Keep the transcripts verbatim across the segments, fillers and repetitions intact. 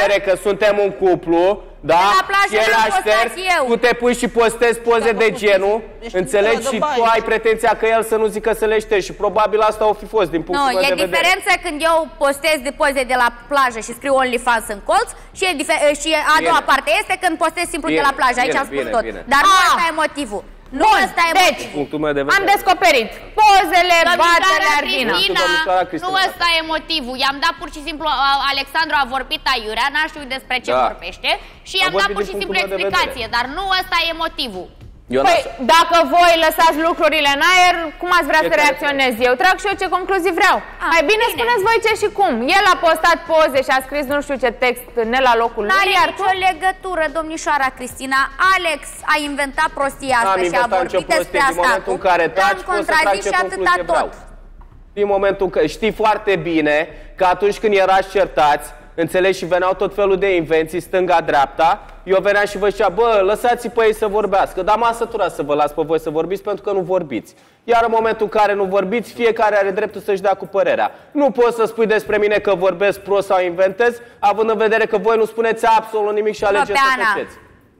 că suntem un cuplu, da? Și el a șters, tu te pui și postezi poze de genul, înțelegi? Și tu ai pretenția că el să nu zică să le ștergi și probabil asta o fi fost din punctul meu de vedere. Nu, e diferența când eu postez de poze de la plajă și scriu OnlyFans în colț și, și a doua parte este când postez simplu de la plajă, aici am spus tot. Dar nu ăsta e motivul. Nu ăsta e deci, motivul. Am descoperit pozele, batele, Arvina. Nu ăsta e motivul. I-am dat pur și simplu, Alexandru a vorbit aiurea, n-a știut despre ce da. vorbește și i-am dat pur și simplu explicație, dar nu ăsta e motivul. Păi, dacă voi lăsați lucrurile în aer, cum ați vrea să reacționez eu? Trag și eu ce concluzii vreau. A, Mai bine, bine spuneți voi ce și cum. El a postat poze și a scris nu știu ce text ne la locul lui. N-are nicio legătură, domnișoara Cristina. Alex a inventat prostia asta și a vorbit despre asta. L-am contrazis și atâta tot. Din momentul că știi foarte bine că atunci când erați certați, înțelegi, și veneau tot felul de invenții, stânga-dreapta, eu veneam și vă zicea, bă, lăsați-i pe ei să vorbească, dar m-am săturat să vă las pe voi să vorbiți pentru că nu vorbiți. Iar în momentul în care nu vorbiți, fiecare are dreptul să-și dea cu părerea. Nu poți să spui despre mine că vorbesc prost sau inventez, având în vedere că voi nu spuneți absolut nimic și alegeți să faceți.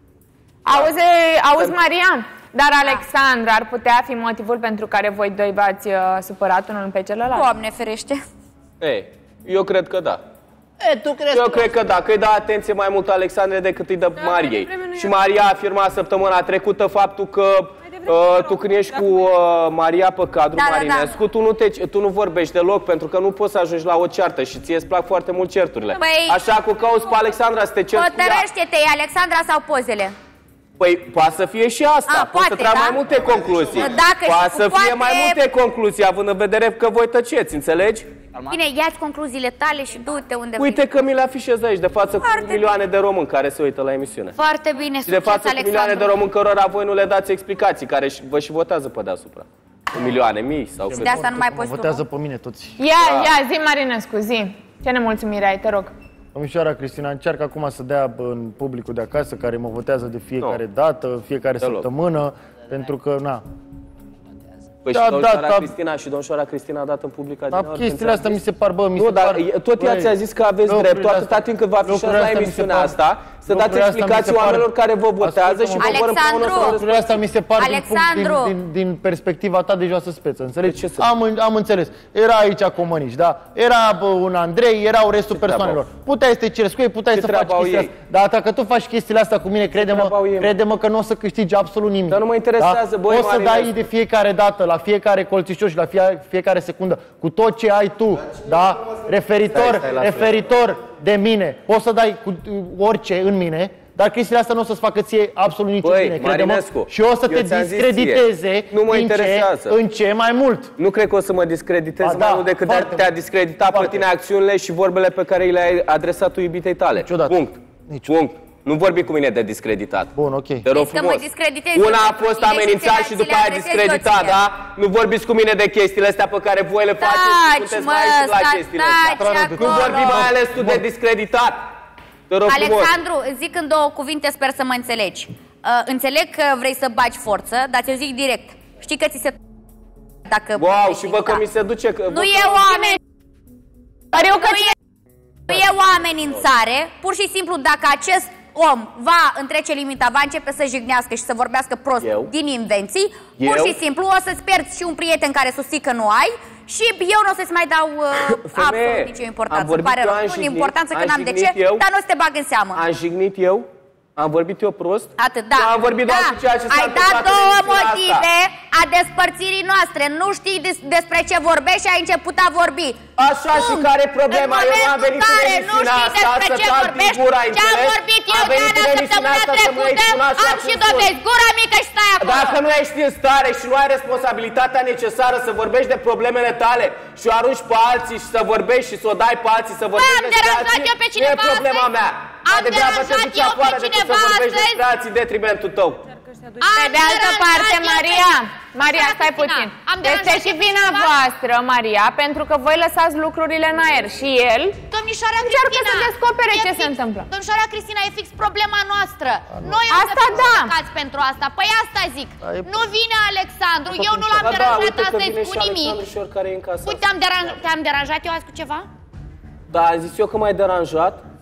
Auzi, auzi, Maria? Dar Alexandra ar putea fi motivul pentru care voi doi v-ați uh, supărat unul pe celălalt? Doamne ferește! Ei, eu cred că da. E, tu crezi Eu că cred că da, că îi dă atenție mai mult Alexandre decât îi dă da, Mariei. Și Maria a afirmat săptămâna trecută faptul că uh, tu când ești cu uh, Maria pe cadru, da, Marinescu, da, da. Tu, nu te, tu nu vorbești deloc pentru că nu poți să ajungi la o ceartă și ție îți plac foarte mult certurile. Păi, așa că cauți pe Alexandra să te ceri cu ea. Hotărăște-te, Alexandra sau pozele? Păi poate să fie și asta, A, poate să trag da? mai multe concluzii. Dacă poate să poate... fie mai multe concluzii, având în vedere că voi tăceți, înțelegi? Bine, ia-ți concluziile tale și du-te unde vrei. Uite că mi le afișez aici, de față foarte cu milioane de români care se uită la emisiune. Foarte bine, și de față cu milioane de români cărora voi nu le dați explicații, care vă și votează pe deasupra. Cu milioane, mii sau cât. Și de asta nu mai poți tu, votează pe mine toți. Ia, da. ia, zi Marinescu, zi. Ce nemulțumire ai, te rog. Domnișoara Cristina, încearcă acum să dea în publicul de acasă, care mă votează de fiecare no. dată, fiecare Deloc. săptămână, pentru că, na... Păi da, și domnișoara da, Cristina și domnișoara Cristina a dat în public da, chestiile astea mi se par, bă, mi nu, se dar par... tot ea ți-a zis că aveți dreptul, atâta timp cât vă afișați la emisiunea asta, să dați explicații oamenilor care vă votează și vă vor împreună. Lucrurile astea mi se par din, punct, din, din, din perspectiva ta de joasă speță, înțelegi? Am, am înțeles. Era aici Comănici, da? Era bă, un Andrei, erau restul persoanelor. Puteai să te ceri cu ei, puteai să faci chestiile astea. Dar dacă tu faci chestiile astea cu mine, crede-mă, crede-mă că nu o să câștigi absolut nimic. Dar nu mă interesează, băi, o să dai de fiecare dată, la fiecare colțișor și la fiecare secundă, cu tot ce ai tu, da? Referitor, referitor de mine, poți să dai cu orice în mine, dar chestiile astea nu o să-ți facă ție absolut niciun bine, crede-mă, și o să te discrediteze nu mă în, interesează. Ce, în ce mai mult. Nu cred că o să mă discrediteze mai mult decât te-a discreditat pe tine acțiunile și vorbele pe care le-ai adresat tu iubitei tale. Punct. Punct. Nu vorbi cu mine de discreditat. Bun, ok. Te rog frumos. Una a fost amenințat și după aia discreditat, da? Nu vorbiți cu mine de chestiile astea pe care voi le faceți și sunteți mai aici la chestiile astea. Nu vorbi mai ales tu de discreditat. Te rog Alexandru, zic în două cuvinte, sper să mă înțelegi. Uh, înțeleg că vrei să bagi forță, dar ți-o zic direct. Știi că ți se... Dacă wow, și bă că mi se duce... Că, nu e o amenințare. Dar eu că nu, e, nu e o amenințare. Pur și simplu, dacă acest om va întrece limita, va începe să jignească și să vorbească prost eu? din invenții, eu? pur și simplu o să-ți pierzi și un prieten care susții că nu ai și eu nu o să-ți mai dau uh, absolut nicio importanță. Pare rău, nu importanță că n-am de ce, eu? dar nu o să te bag în seamă. Am jignit eu? Am vorbit eu prost? Atât, da. Am vorbit doar da. cu ceea ce s-a Ai dat două motive asta. a despărțirii noastre. Nu știi des despre ce vorbești și ai început a vorbi. Așa Cum? și care problema? Eu nu am venit în emisiunea asta să tac din gura, înțeles? Ce-am vorbit eu de Ana săptămâna trecută, am și dovezi. Gura mică și stai acolo. Dacă nu ești în stare și nu ai responsabilitatea necesară să vorbești de problemele tale și o arunci pe alții și să vorbești și să o dai pe alții să vorbești despre alții, nu e problema mea. Am deranjat eu pe cineva astăzi? În detrimentul tău. Pe de altă parte, Maria, Maria, stai puțin. Este și vina voastră, Maria, pentru că voi lăsați lucrurile în aer și el Domnișoara încearcă Cristina, să descopere ce fix, se întâmplă. Domnișoara Cristina, e fix problema noastră. Noi asta da. pentru asta. Păi asta zic. Nu vine Alexandru, eu nu l-am deranjat astăzi cu nimic. Uite, te-am deranjat eu azi cu ceva? Da, am zis eu că m-ai deranjat.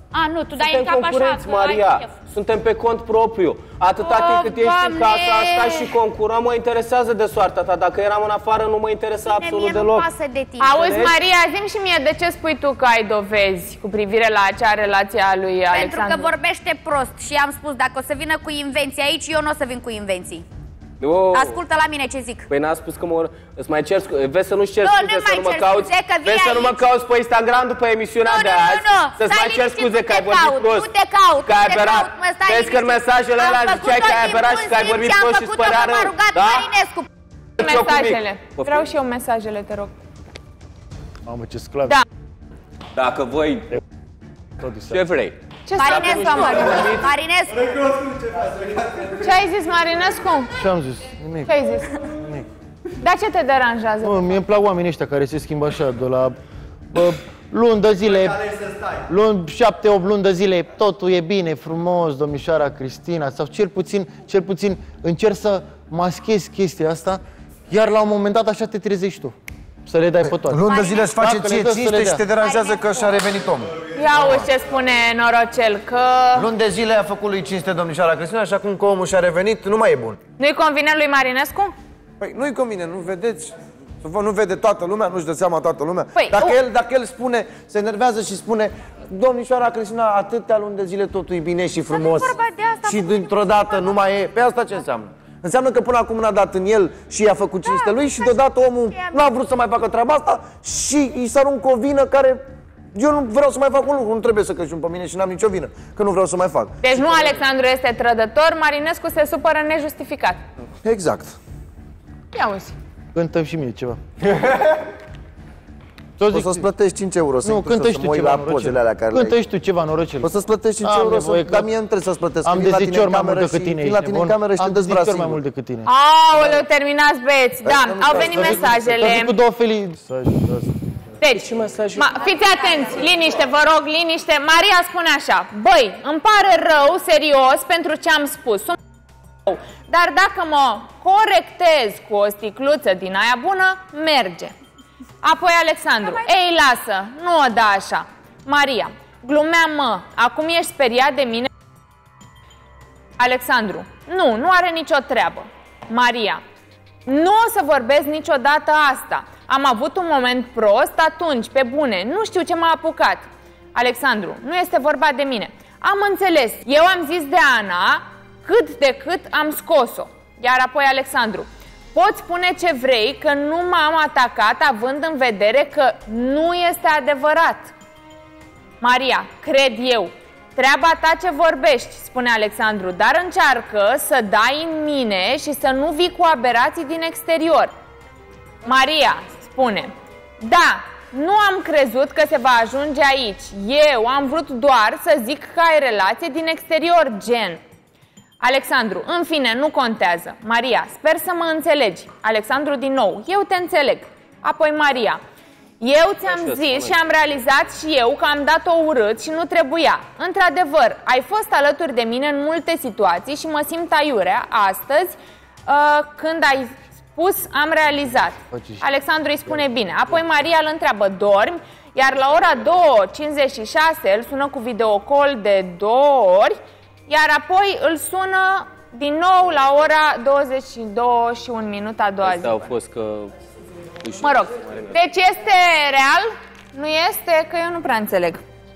A, nu, tu dai în cap așa, că Maria. ai chef. Suntem pe cont propriu. Atâta Oh, timp cât ești Doamne! în casa asta și concurăm, mă interesează de soarta ta. Dacă eram în afară, nu mă interesa absolut Mie deloc. nu pasă de tine. Auzi, Maria, zi-mi și mie, de ce spui tu că ai dovezi cu privire la acea relație a lui Alexandru? Pentru că vorbește prost și am spus, dacă o să vină cu invenții aici, eu nu o să vin cu invenții. Oh. Ascultă la mine ce zic. Păi n-a spus că mă... Îți mai cer scuze. Vezi să nu-ți cer Nu, scuze, nu să mai nu mă cer cauți. scuze, că vii Vezi să nu mă aici. cauți pe Instagram după emisiunea Nu, de nu, azi. nu, Să-ți stai mai cer liniștit, scuze nu că ai te vorbit caut, prost. nu te caut, Că ai nu te aberat. caut, mă, stai Vezi că în liniștit. mesajele Am alea făcut ziceai că ai tot aberat și timpul că ai în vorbit schimb prost și și am îți părea făcut-o, rău. m-a rugat Da? Marinescu. Mesajele. Vreau și eu mesajele, te rog. Mamă, ce sclav. Da. Dacă voi... Ce vrei? Ce Marinescu, Marinescu. Marinescu. Ce ai zis, Marinescu? Ce am zis? Nimic. Ce ai zis? Nimic. Dar ce te deranjează? Mă, mie îmi plac oamenii ăștia care se schimbă așa, de la bă, luni de zile, luni, șapte, opt luni de zile, totul e bine, frumos, domnișoara Cristina, sau cel puțin, cel puțin încerc să maschez chestia asta, iar la un moment dat așa te trezești tu, să le dai pe toate. Luni de zile îți face Dacă le ție dă, să le cinste dea. și te deranjează că și-a revenit omul. Ia auzi ce spune Norocel, că Luni de zile a făcut lui cinste domnișoara Cristina și acum că omul și-a revenit, nu mai e bun. nu-i convine lui Marinescu? Păi nu-i convine, nu vedeți? Vă nu vede toată lumea, nu-și dă seama toată lumea. Păi, dacă, o- el, dacă el spune, se enervează și spune domnișoara Cristina, atâtea luni de zile totul e bine și frumos vorba de asta, și dintr-o dată nu mai e. Pe asta ce înseamnă? Înseamnă că până acum n-a dat în el și i-a făcut cinste lui și deodată omul n-a vrut să mai facă treaba asta și îi s-a aruncă o vină care... Eu nu vreau să mai fac un lucru, nu trebuie să căciun pe mine și n-am nicio vină, că nu vreau să mai fac. Deci nu Alexandru este trădător, Marinescu se supără nejustificat. Exact. Ia uzi. Cântăm și mie ceva. O să-ți plătești cinci euro să Nu, intru și cântă să și mă tu uit ceva, la pozele alea care le-ai. Cântă și tu ceva, norocel. O să-ți plătești cinci Am euro, nevoie să... că- dar mie nu trebuie să-ți plătesc. Am Vin de la zece tine în ori mai mult cameră decât și- tine, vin la ești tine în nebun? cameră și te Am de zece dezbrați ori mai singur. mult decât tine. Aoleu, terminați băieți, da, au venit mesajele. Cu două felii. Deci, ma, fiți atenți, liniște, vă rog, liniște. Maria spune așa: băi, îmi pare rău, serios, pentru ce am spus. Sunt rău, dar dacă mă corectez cu o sticluță din aia bună, merge. Apoi Alexandru: ei, lasă, nu o da așa. Maria: glumeam, mă, acum ești speriat de mine? Alexandru: nu, nu are nicio treabă. Maria: nu o să vorbesc niciodată asta. Am avut un moment prost atunci, pe bune, nu știu ce m-a apucat. Alexandru: nu este vorba de mine. Am înțeles, eu am zis de Ana cât de cât am scos-o. Iar apoi Alexandru: poți spune ce vrei, că nu m-am atacat având în vedere că nu este adevărat. Maria: cred eu. Treaba ta ce vorbești, spune Alexandru, dar încearcă să dai în mine și să nu vii cu aberații din exterior. Maria spune: da, nu am crezut că se va ajunge aici. Eu am vrut doar să zic că ai relație din exterior, gen. Alexandru: în fine, nu contează. Maria: sper să mă înțelegi. Alexandru din nou: eu te înțeleg. Apoi Maria: eu ți-am zis și am realizat și eu că am dat-o urât și nu trebuia. Într-adevăr, ai fost alături de mine în multe situații și mă simt aiurea astăzi uh, când ai spus am realizat. Alexandru îi spune bine. Apoi Maria îl întreabă: dormi? Iar la ora două cincizeci și șase îl sună cu videocall de două ori, iar apoi îl sună din nou la ora douăzeci și două și un minut a doua zi. Astea au fost că... Mă rog, deci este real? Nu este? Că eu nu prea înțeleg.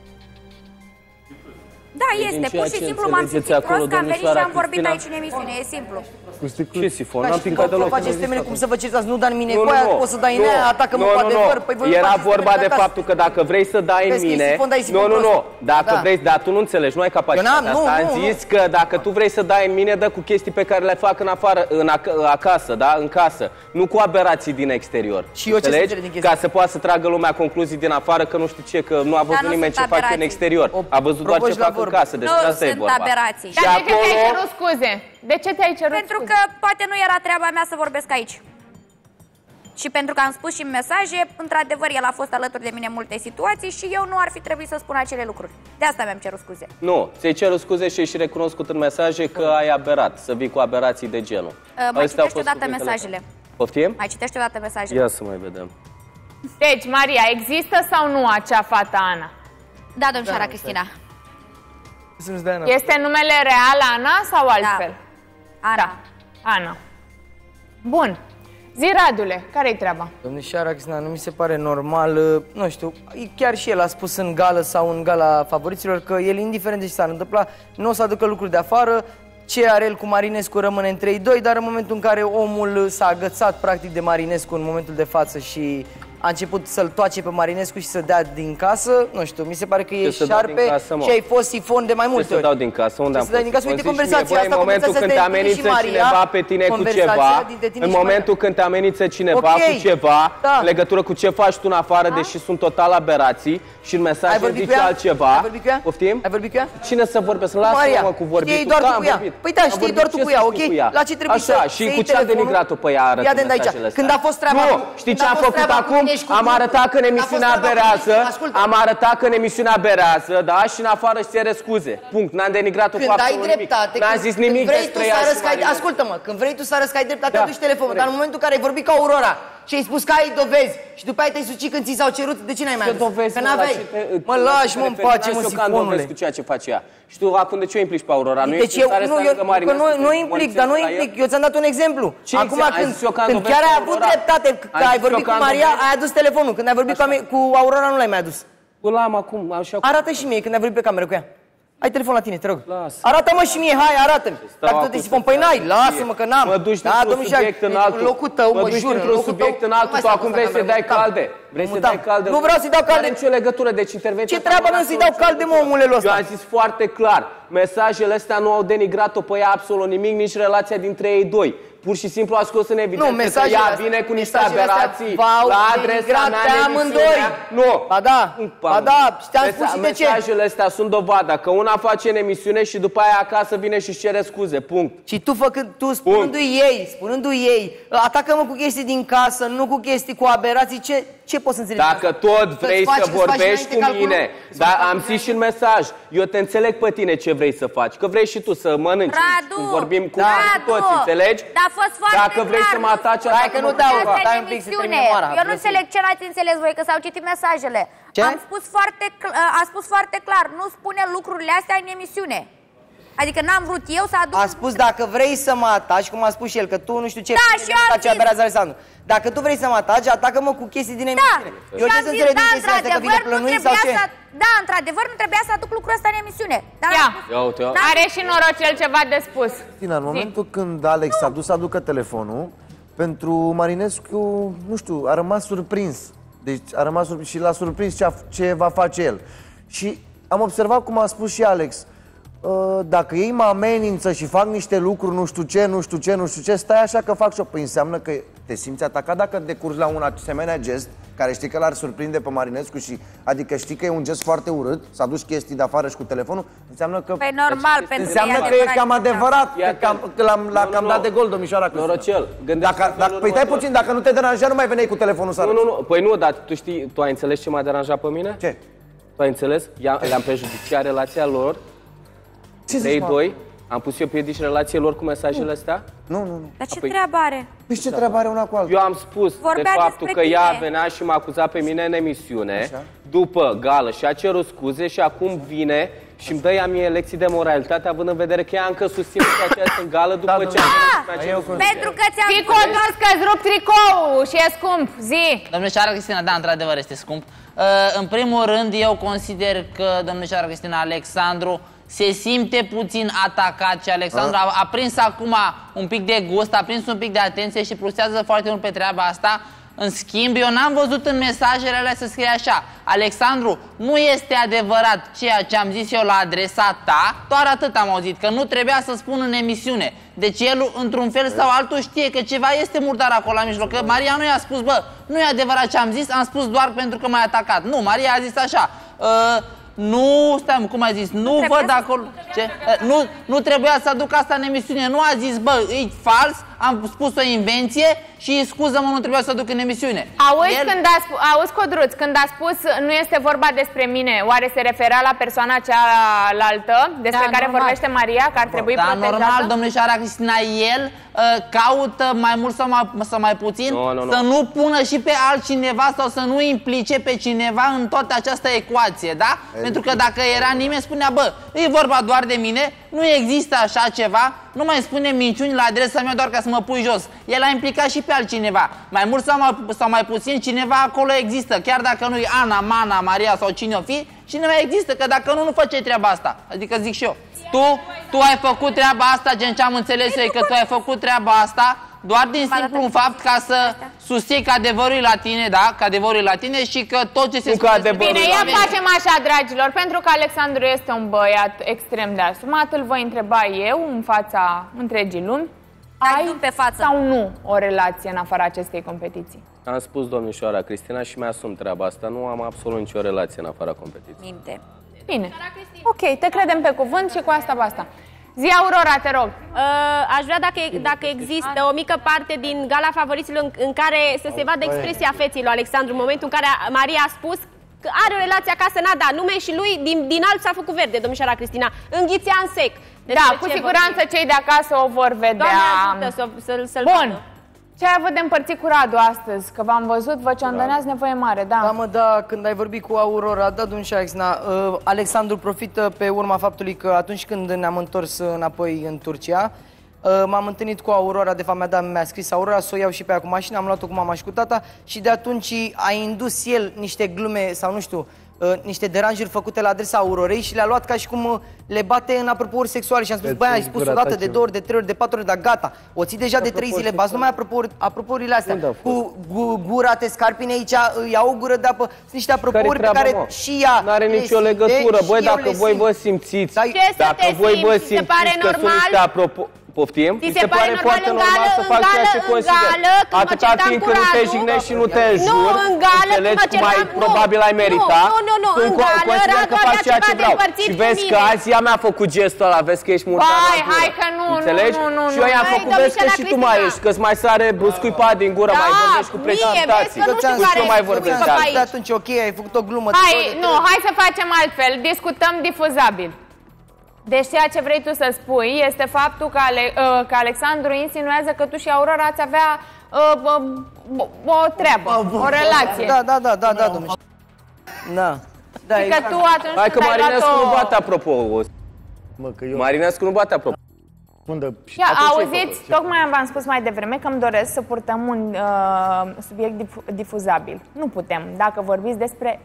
Da, Din este. ceea Pur și ce simplu m-am înțelegeți simțit acolo, prost că am venit și domnișoara am vorbit Cristina? aici în emisiune. E simplu. Ce sifon? N-am picat deloc. Faceți temele cum să vă certați, nu da în mine Nu, cu nu, aia, nu. o să dai în Nu, ea, atacă-mă nu, cu nu, adevăr. nu. Păi voi nu Era faceți vorba temele de acasă. faptul că dacă vrei să dai în Vezi că e mine... sifon, dai sifon Nu, nu, prost. nu. Dacă Da. vrei, dar tu nu înțelegi, nu ai capacitatea Eu n-am, nu, asta. Am nu, zis că dacă tu vrei să dai în mine, dă cu chestii pe care le fac în afară, în ac- acasă, da? În casă. Nu cu aberații din exterior. Și eu ce să înțeleg din chestia Ca să poată să tragă lumea concluzii din afară că nu știu ce, că nu a văzut nu nimeni ce sunt fac în aberații. exterior. O A văzut doar ce provoci la fac în vorbă. casă. Despre Nu asta e sunt vorba. aberații. Și Dar de ce te-ai acolo... cerut scuze? De ce te-ai cerut Pentru scuze? că poate nu era treaba mea să vorbesc aici. Și pentru că am spus și în mesaje, într-adevăr, el a fost alături de mine în multe situații și eu nu ar fi trebuit să spun acele lucruri. De asta mi-am cerut scuze. Nu, ți-ai cerut scuze și ești recunoscut în mesaje că ai aberat, să vii cu aberații de genul. Uh, mai Astea au citește fost odată cuvintele mesajele. tale. Poftim? Mai citește odată mesajele. Ia să mai vedem. Deci, Maria, există sau nu acea fată Ana? Da, domnișoara Cristina. Este numele real Ana sau altfel? Da. Ana. Da. Ana. Bun. Zi, Radule, care-i treaba? Domnișoara Cristina, nu mi se pare normal, nu știu, chiar și el a spus în gală sau în gala favoriților că el, indiferent de ce s-ar întâmpla, nu o să aducă lucruri de afară. Ce are el cu Marinescu rămâne între ei doi, dar în momentul în care omul s-a agățat practic de Marinescu în momentul de față și a început să-l toace pe Marinescu și să dea din casă, nu știu, mi se pare că e șarpe casă, și ai fost sifon de mai multe ori. Ce să dau din casă? Unde am fost? Casă? Uite conversația asta, în momentul când te amenință cineva pe tine cu ceva, în momentul când te amenință cineva cu ceva, în legătură cu ce faci tu în afară, deși sunt total aberații și în mesaj zice altceva. Poftim? Ai vorbit cu ea? Cine să vorbesc? Lasă-mă cu vorbit. Știi doar tu cu ea. Păi da, știi doar tu cu ea, ok? La ce trebuie să Așa, și cu ce a denigrat-o pe ea arătă mesajele astea? Când a fost treaba. Nu, știi ce am făcut acum? Am arătat că în emisiunea berează, am arătat că în emisiunea berează, da, și în afară își cere scuze. Punct, n-am denigrat-o cu absolut nimic. N-am zis nimic despre ea și Marinescu. Ascultă-mă, când vrei tu să arăți că ai dreptate, aduci telefonul, dar în momentul în care ai vorbit cu Aurora și ai spus că ai dovezi și după aia te-ai sucit când ți s-au cerut, de ce n-ai mai adus? Că n-aveai. Mă lași, mă, în pace, mă, sifonule. Cu ceea ce face ea. Și tu acum de ce o implici pe Aurora? Nu deci eu, nu, eu, nu implic, dar nu implic. Eu ți-am dat un exemplu. Acum când chiar ai avut dreptate, că ai vorbit cu Maria, ai adus telefonul. Când ai vorbit cu Aurora, nu l-ai mai adus. Îl am acum, așa. Arată și mie când ai vorbit pe cameră cu ea. Ai telefon la tine, te rog. Arată-mă și mie, hai, arată-mi. Dacă tu te sifon, păi n-ai, lasă-mă că n-am. Mă duci dintr-un subiect în altul. Locul tău, mă duci jur, dintr-un subiect în altul, tu acum vrei să dai calde. Vrei să dai calde. Nu vreau să-i dau calde. Nu are nicio legătură, deci intervenția. Ce treabă nu să-i dau calde, mă, omulelul ăsta? Eu am zis foarte clar, mesajele astea nu au denigrat-o pe ea absolut nimic, nici relația dintre ei doi. Pur și simplu a scos în evidență că ea vine cu niște aberații la adresa mea în emisiunea. Nu. Ba da, ba da, știam spus și de ce. Mesajele astea sunt dovada că una face în emisiune și după aia acasă vine și-și cere scuze. Punct. Și tu făcând, tu spunându-i ei, spunându-i ei, atacă-mă cu chestii din casă, nu cu chestii cu aberații, ce, ce poți să înțelegi? Dacă tot vrei să vorbești cu mine, dar am zis și în mesaj, eu te înțeleg pe tine ce vrei să faci, că vrei și tu să mănânci. Radu, vorbim cu toți, înțelegi? Dar a fost foarte Dacă vrei clar, să mă ataci, hai că nu dau, dai un pic să termin oara. Eu nu înțeleg ce n-ați înțeles voi, că s-au citit mesajele. Ce? Am spus foarte, a spus foarte clar, nu spune lucrurile astea în emisiune. Adică n-am vrut eu să aduc... A spus dacă vrei să mă ataci, cum a spus și el, că tu nu știu ce... Da, și eu am zis... Alexandru. Dacă tu vrei să mă ataci, atacă-mă cu chestii din emisiune. Da, eu și ce am să zis, înțeleg da, din chestia asta, că vine plănuit sau ce? Să... Da, într-adevăr, nu trebuia să aduc lucrul ăsta în emisiune. Dar Ia, spus... are și Norocel ceva de spus. Tina, în momentul când Alex a dus să aducă telefonul, pentru Marinescu, nu știu, a rămas surprins. Deci a rămas surprins și l-a surprins ce, a, ce va face el. Și am observat cum a spus și Alex, dacă ei mă amenință și fac niște lucruri, nu știu ce, nu știu ce, nu știu ce, stai așa că fac și-o. Păi înseamnă că te simți atacat dacă decurgi la un asemenea gest, care știi că l-ar surprinde pe Marinescu și, adică știi că e un gest foarte urât, să aduci chestii de afară și cu telefonul, înseamnă că... Păi normal, deci, pentru înseamnă că e cam adevărat, că, cam, că l-am, l-a cam dat de gol, domnișoara Cristina. Norocel, dacă, dacă, păi stai puțin, dacă nu te deranja, nu mai veneai cu telefonul să arăți. Nu, nu, nu, păi nu, dar tu știi, tu ai înțeles ce m-a deranjat pe mine? Ce? Tu ai înțeles? Le-am prejudiciat relația lor. Ei doi, am pus eu piedici relației lor cu mesajele astea? Nu, nu, nu. Dar ce treabă are? Păi ce treabă are una cu alta? Eu am spus Vorbea de faptul că tine. ea venea și m-a acuzat pe mine în emisiune, așa, după gală și a cerut scuze și acum vine și îmi dă ea mie lecții de moralitate, având în vedere că ea încă susține că această gală după da, ce a venit. Pentru că ți-am Fii contos că-ți rup tricoul și e scump, zi! Domnișoara Cristina, da, într-adevăr este scump. În primul rând, eu consider că domnișoara Cristina Alexandru se simte puțin atacat și Alexandru a, a prins acum un pic de gust, a prins un pic de atenție și plusează foarte mult pe treaba asta. În schimb, eu n-am văzut în mesajele alea să scrie așa: Alexandru, nu este adevărat ceea ce am zis eu la adresa ta, doar atât am auzit, că nu trebuia să spun în emisiune. Deci el, într-un fel sau altul, știe că ceva este murdar acolo la mijloc, că Maria nu i-a spus, bă, nu e adevărat ce am zis, am spus doar pentru că m-ai atacat. Nu, Maria a zis așa, uh, nu, stai, cum ai zis, nu, nu văd acolo, ce? Uh, nu, nu trebuia să aduc asta în emisiune, nu a zis, bă, e fals, am spus o invenție și scuză-mă, nu trebuia să duc în emisiune. Auzi, El... când a spus, auzi, Codruț, când a spus nu este vorba despre mine, oare se referea la persoana cealaltă despre da, care normal. vorbește Maria, că ar trebui da, protejată? normal, domnișoara Cristina, el uh, caută mai mult sau mai, sau mai puțin no, no, no. să nu pună și pe altcineva sau să nu implice pe cineva în toată această ecuație, da? E Pentru că dacă era nimeni, spunea, bă, e vorba doar de mine, nu există așa ceva, nu mai spune minciuni la adresa mea doar ca să mă pui jos. El a implicat și pe altcineva. Mai mult sau mai, sau mai puțin, cineva acolo există. Chiar dacă nu e Ana, Mana, Maria sau cine o fi, cineva există, că dacă nu, nu face treaba asta. Adică zic și eu. Tu, tu ai făcut treaba asta, gen ce am înțeles eu, că tu ai făcut treaba asta doar din simplu un fapt ca să susții că adevărul la tine, da? Că adevărul la tine și că tot ce se spune... Bine, ia facem așa, dragilor, pentru că Alexandru este un băiat extrem de asumat, îl voi întreba eu în fața întregii lumi. Ai pe față sau nu o relație în afara acestei competiții? Am spus domnișoara Cristina și mi-asum treaba asta. Nu am absolut nicio relație în afara competiției. Minte. Bine. Ok, te credem pe cuvânt și cu asta basta. Zi, Aurora, te rog. Uh, aș vrea dacă, dacă există o mică parte din gala favoriților în, în care să se vadă expresia feții lui Alexandru, în momentul în care Maria a spus că are o relație acasă, n-a dat nume și lui din, din alb s-a făcut verde, domnișoara Cristina. Înghițea în sec. Da, cu siguranță vorbim. Cei de acasă o vor vedea. Doamne ajută să, să, să-l Bun. Vadă. Ce ai avut de împărțit cu Radu astăzi? Că v-am văzut, vă ciondăneați nevoie mare, da? Da, mă, da, când ai vorbit cu Aurora, da, domnișoara Cristina, uh, Alexandru profită pe urma faptului că atunci când ne-am întors înapoi în Turcia, uh, m-am întâlnit cu Aurora, de fapt mi-a, dat, mi-a scris Aurora să o iau și pe ea cu mașina, am luat-o cu mama și cu tata și de atunci a indus el niște glume sau nu știu, uh, niște deranjuri făcute la adresa Aurorei și le-a luat ca și cum uh, le bate în apropouri sexuale și am spus, băi, ai spus o dată, de două ori, de trei ori, de patru ori, dar gata, o ții deja de trei zile, bați numai apropouri, apropourile astea, cu gu, gura, te scarpine aici, ia o gură de apă, sunt niște apropouri pe care mă? și ea n-are nicio legătură, băi, dacă voi vă simțiți, dacă voi vă simțiți că sunt niște apropo... Poftim? Ți se pare foarte normal să fac ceea ce consider. Atâta timp când nu te jignești și nu te înjuri, înțelegi cum ai probabil ai merita, consider că fac ceea ce vreau. Și vezi că azi ea mi-a făcut gestul ăla, vezi că ești murdat la gură. Hai că nu, nu, nu, nu. Și eu i-am făcut, vezi că și tu mai ești, că-ți mai sare scuipat din gură, mai vorbești cu precipitații. Tu mai vorbești de altfel. Atunci, ok, ai făcut o glumă. Hai, nu, hai să facem altfel, discutăm difuzabil. Deci ceea ce vrei tu să spui este faptul că, Ale, uh, că Alexandru insinuează că tu și Aurora ați avea uh, uh, o treabă, o relație. Da, da, da, da, da, domnule. Da. Da, și că tu atunci hai că Marinescu nu bate apropo. Mă, că eu... Marinescu nu bate apropo. Ia, auziți, tocmai v-am spus mai devreme că îmi doresc să purtăm un uh, subiect dif difuzabil. Nu putem, dacă vorbiți despre...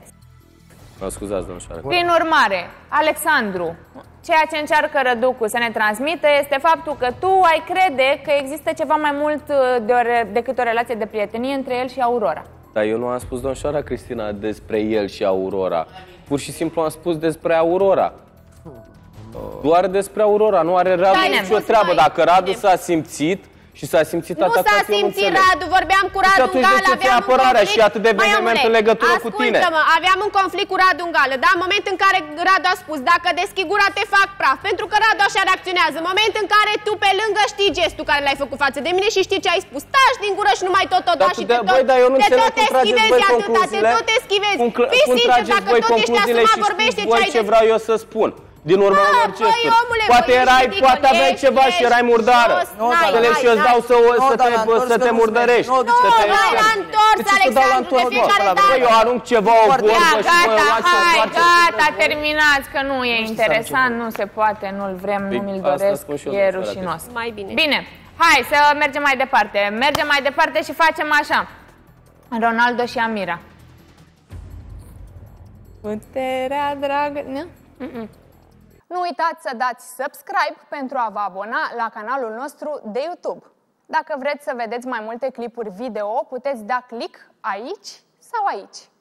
Mă scuzați, domnișoară. Prin urmare, Alexandru, ceea ce încearcă Răducu să ne transmită este faptul că tu ai crede că există ceva mai mult de o, decât o relație de prietenie între el și Aurora. Dar eu nu am spus, domnișoara Cristina, despre el și Aurora. Pur și simplu am spus despre Aurora. Doar despre Aurora, nu are Radu nicio treabă. Dacă Radu s-a simțit și s-a simțit atacat, nu s-a simțit Radu, vorbeam cu Radu în gală, aveam un conflict. Și atât de vehement în legătură cu tine. Ascultă-mă, aveam un conflict cu Radu în gală, da? În momentul în care Radu a spus, dacă deschid gura te fac praf, pentru că Radu așa reacționează. În momentul în care tu pe lângă știi gestul care l-ai făcut față de mine și știi ce ai spus, taci din gură și nu mai tot o da și te tot, dar eu nu te tot cum trageți voi concluziile. te tot eschivezi. Cum trageți voi concluziile și știți voi ce vreau eu să spun. Din urmă unor gesturi. Poate erai, poate aveai ceva și erai murdară. Înțelegi? Și eu îți dau să te murdărești. Nu, dai la întors, Alexandru, de fiecare dată. Eu arunc ceva, o vorbă și mă luați o hai, gata, terminați, că nu e interesant, nu se poate, nu-l vrem, nu mi-l doresc, e rușinos. Mai bine. Bine, hai să mergem mai departe. Mergem mai departe și facem așa. Ronaldo și Amira. Puterea dragă... Nu? Nu uitați să dați subscribe pentru a vă abona la canalul nostru de YouTube. Dacă vreți să vedeți mai multe clipuri video, puteți da click aici sau aici.